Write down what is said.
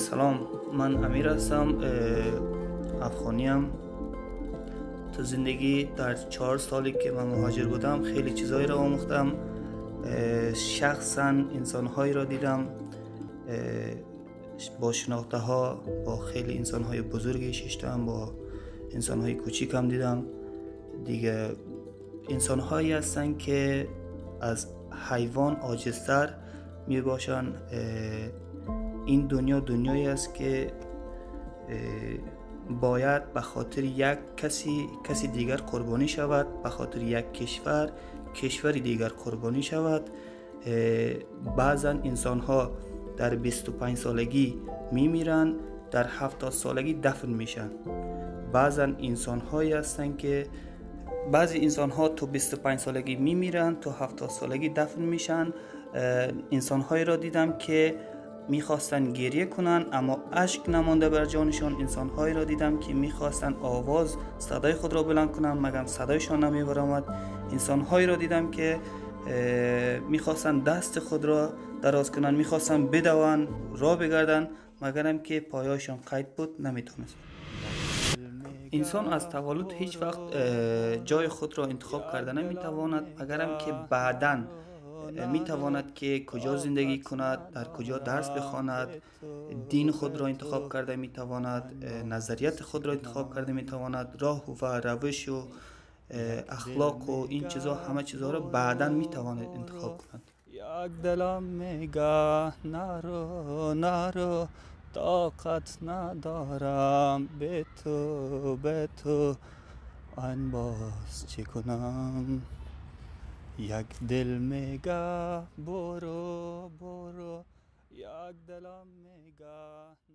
سلام، من امیر هستم. افغانیم. تو زندگی در 4 سالی که من مهاجر بودم خیلی چیزایی را آموختم. شخصا انسانهایی را دیدم، با شناخته ها با خیلی انسانهای بزرگی ششتم، با انسانهای کوچیک هم دیدم دیگه. انسانهایی هستن که از حیوان عاجزتر می باشن. این دنیا دنیایی است که باید به خاطر یک کسی دیگر قربانی شود، به خاطر یک کشوری دیگر قربانی شود. بعضا انسان ها در 25 سالگی میمیرن، در 70 سالگی دفن میشن. بعضا انسان هایی هستن که بعضی انسان ها تو 25 سالگی میمیرن، تو 70 سالگی دفن میشن. انسان هایی را دیدم که میخواستن گریه کنن اما اشک نمانده بر جانشان. انسان هایی را دیدم که میخواستن صدای خود را بلند کنن مگر صدایشان نمیبرآمد. انسان هایی را دیدم که میخواستن دست خود را دراز کنن، میخواستن بدوان را بگردن مگرم که پایایشان قید بود، نمیتونست. انسان از تولد هیچ وقت جای خود را انتخاب کرده نمیتواند، مگرم که بعداً میتواند که کجا زندگی کند، در کجا درس بخواند، دین خود را انتخاب کرده میتواند، نظریت خود را انتخاب کرده میتواند، راه و روش و اخلاق و این چیزا، همه چیزا را بعداً میتواند انتخاب کند. یک دلم میگه نرو طاقت ندارم به تو آن باز چی کنم. یک دل میگه برو یک دلم میگه